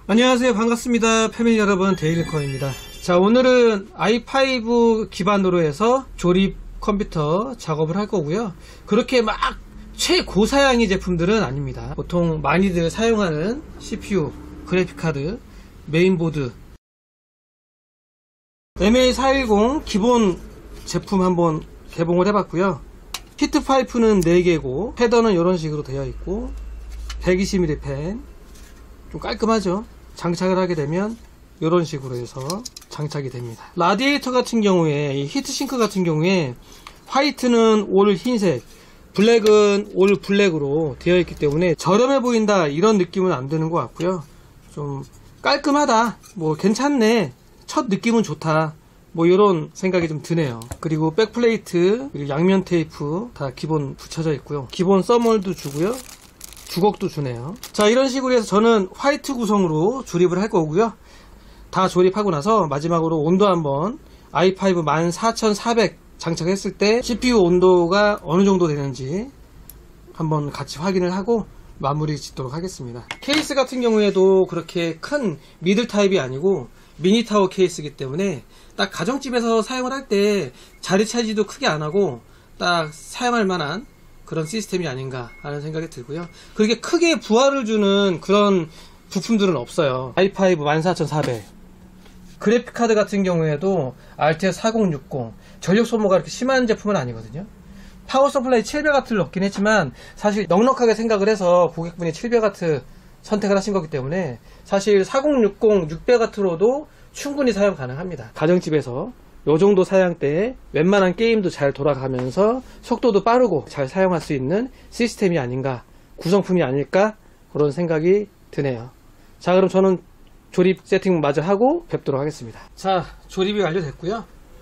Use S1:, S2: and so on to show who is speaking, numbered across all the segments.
S1: 안녕하세요, 반갑습니다. 패밀리 여러분, 데일리커입니다. 자, 오늘은 i5 기반으로 해서 조립 컴퓨터 작업을 할 거고요. 그렇게 막 최고사양의 제품들은 아닙니다. 보통 많이들 사용하는 CPU, 그래픽카드, 메인보드, MA410 기본 제품 한번 개봉을 해봤고요. 히트 파이프는 4개고 헤더는 이런 식으로 되어 있고 120mm 펜, 좀 깔끔하죠. 장착을 하게 되면 이런 식으로 해서 장착이 됩니다. 라디에이터 같은 경우에, 이 히트싱크 같은 경우에 화이트는 올 흰색, 블랙은 올 블랙으로 되어 있기 때문에 저렴해 보인다 이런 느낌은 안 드는 것 같고요. 좀 깔끔하다, 뭐 괜찮네, 첫 느낌은 좋다, 뭐 이런 생각이 좀 드네요. 그리고 백플레이트, 그리고 양면 테이프 다 기본 붙여져 있고요. 기본 써멀도 주고요, 주걱도 주네요. 자, 이런 식으로 해서 저는 화이트 구성으로 조립을 할 거고요. 다 조립하고 나서 마지막으로 온도 한번 i5 14400 장착했을 때 CPU 온도가 어느 정도 되는지 한번 같이 확인을 하고 마무리 짓도록 하겠습니다. 케이스 같은 경우에도 그렇게 큰 미들 타입이 아니고 미니 타워 케이스이기 때문에 딱 가정집에서 사용을 할 때 자리 차지도 크게 안 하고 딱 사용할 만한 그런 시스템이 아닌가 하는 생각이 들고요. 그렇게 크게 부하를 주는 그런 부품들은 없어요. i5 14400 그래픽카드 같은 경우에도 RTX 4060 전력 소모가 그렇게 심한 제품은 아니거든요. 파워 서플라이 700W를 넣긴 했지만 사실 넉넉하게 생각을 해서 고객분이 700W 선택을 하신 거기 때문에 사실 4060 600W로도 충분히 사용 가능합니다. 가정집에서 이 정도 사양대에 웬만한 게임도 잘 돌아가면서 속도도 빠르고 잘 사용할 수 있는 시스템이 아닌가, 구성품이 아닐까, 그런 생각이 드네요. 자, 그럼 저는 조립 세팅 마저 하고 뵙도록 하겠습니다. 자, 조립이 완료됐고요.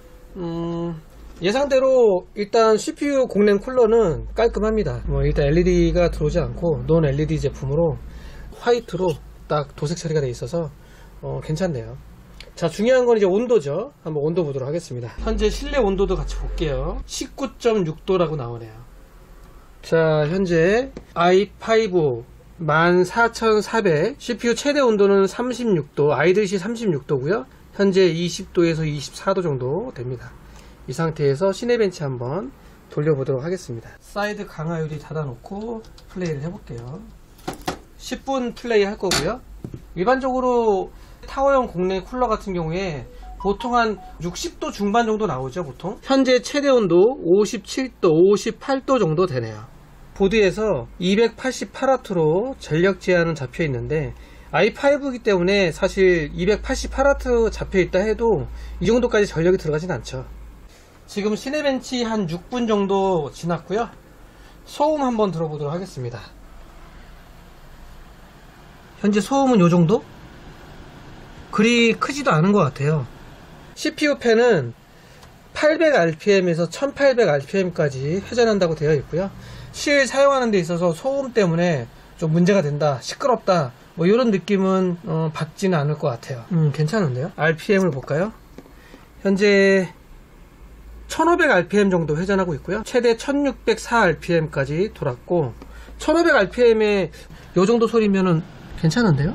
S1: 예상대로 일단 CPU 공랭 쿨러는 깔끔합니다. 뭐 일단 LED가 들어오지 않고 논 LED 제품으로 화이트로 딱 도색 처리가 되어 있어서 괜찮네요. 자, 중요한 건 이제 온도죠. 한번 온도 보도록 하겠습니다. 현재 실내 온도도 같이 볼게요. 19.6도라고 나오네요. 자, 현재 i5 14400 CPU 최대 온도는 36도, 아이들시 36도고요. 현재 20도에서 24도 정도 됩니다. 이 상태에서 시네벤치 한번 돌려보도록 하겠습니다. 사이드 강화 유리 닫아놓고 플레이를 해볼게요. 10분 플레이 할 거고요. 일반적으로 타워형 공랭 쿨러 같은 경우에 보통 한 60도 중반 정도 나오죠, 보통. 현재 최대 온도 57도, 58도 정도 되네요. 보드에서 288W로 전력 제한은 잡혀 있는데 i5이기 때문에 사실 288W 잡혀 있다 해도 이 정도까지 전력이 들어가진 않죠. 지금 시네벤치 한 6분 정도 지났고요. 소음 한번 들어보도록 하겠습니다. 현재 소음은 요 정도? 그리 크지도 않은 것 같아요. CPU 팬은 800rpm에서 1800rpm까지 회전한다고 되어 있고요. 실 사용하는 데 있어서 소음 때문에 좀 문제가 된다, 시끄럽다, 뭐 이런 느낌은 받지는 않을 것 같아요. 괜찮은데요? RPM을 볼까요? 현재 1500rpm 정도 회전하고 있고요. 최대 1604rpm까지 돌았고 1500rpm에 요 정도 소리면은 괜찮은데요?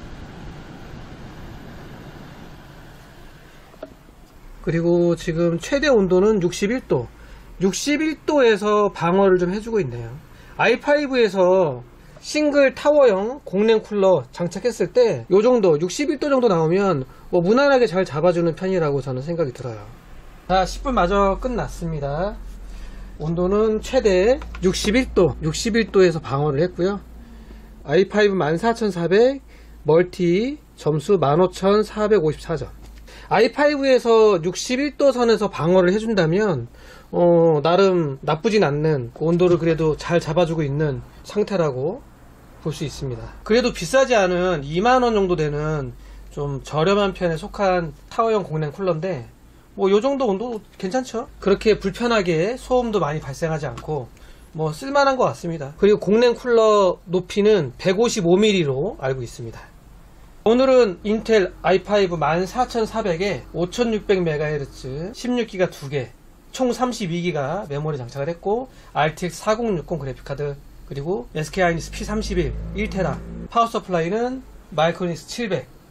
S1: 그리고 지금 최대 온도는 61도 61도에서 방어를 좀 해주고 있네요. i5에서 싱글 타워형 공랭 쿨러 장착했을 때 요정도 61도 정도 나오면 뭐 무난하게 잘 잡아주는 편이라고 저는 생각이 들어요. 자, 10분 마저 끝났습니다. 온도는 최대 61도에서 방어를 했고요. i5 14400 멀티 점수 15454점. i5에서 61도 선에서 방어를 해준다면 나름 나쁘진 않는 온도를 그래도 잘 잡아주고 있는 상태라고 볼 수 있습니다. 그래도 비싸지 않은 2만원 정도 되는 좀 저렴한 편에 속한 타워형 공랭 쿨러인데 뭐 요정도 온도 괜찮죠? 그렇게 불편하게 소음도 많이 발생하지 않고 뭐 쓸만한 것 같습니다. 그리고 공랭 쿨러 높이는 155mm로 알고 있습니다. 오늘은 인텔 i5 14400에 5600MHz 16기가 2개 총 32기가 메모리 장착을 했고 RTX 4060 그래픽카드 그리고 SK 하이닉스 P31 1테라 파워 서플라이는 마이크로닉스 700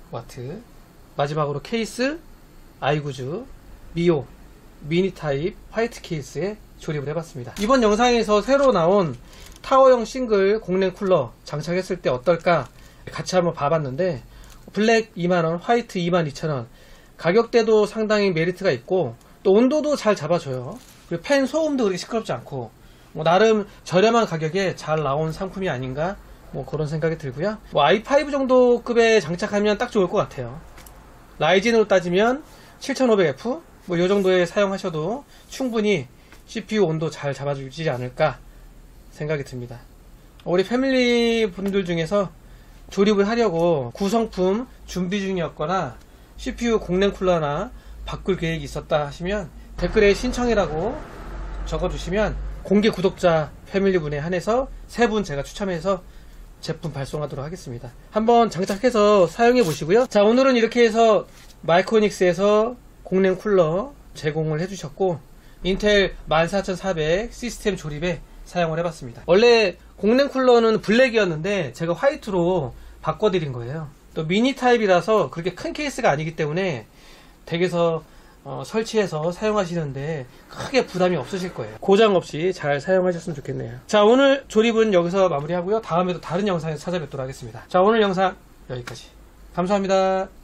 S1: 와트. 마지막으로 케이스 아이구즈 미오 미니 타입 화이트 케이스에 조립을 해봤습니다. 이번 영상에서 새로 나온 타워형 싱글 공랭 쿨러 장착했을 때 어떨까 같이 한번 봐봤는데, 블랙 2만원, 화이트 22,000원, 가격대도 상당히 메리트가 있고 또 온도도 잘 잡아줘요. 그리고 팬 소음도 그렇게 시끄럽지 않고 뭐 나름 저렴한 가격에 잘 나온 상품이 아닌가 뭐 그런 생각이 들고요. 뭐 i5 정도 급에 장착하면 딱 좋을 것 같아요. 라이젠으로 따지면 7500F 뭐 요 정도에 사용하셔도 충분히 CPU 온도 잘 잡아주지 않을까 생각이 듭니다. 우리 패밀리 분들 중에서 조립을 하려고 구성품 준비 중이었거나 CPU 공랭 쿨러나 바꿀 계획이 있었다 하시면 댓글에 신청이라고 적어주시면 공개 구독자 패밀리 분에 한해서 3분 제가 추첨해서 제품 발송하도록 하겠습니다. 한번 장착해서 사용해 보시고요. 자, 오늘은 이렇게 해서 마이크로닉스에서 공랭 쿨러 제공을 해주셨고 인텔 14400 시스템 조립에 사용을 해봤습니다. 원래 공랭 쿨러는 블랙이었는데 제가 화이트로 바꿔드린 거예요. 또 미니 타입이라서 그렇게 큰 케이스가 아니기 때문에 댁에서 설치해서 사용하시는데 크게 부담이 없으실 거예요. 고장 없이 잘 사용하셨으면 좋겠네요. 자, 오늘 조립은 여기서 마무리하고요. 다음에도 다른 영상에서 찾아뵙도록 하겠습니다. 자, 오늘 영상 여기까지. 감사합니다.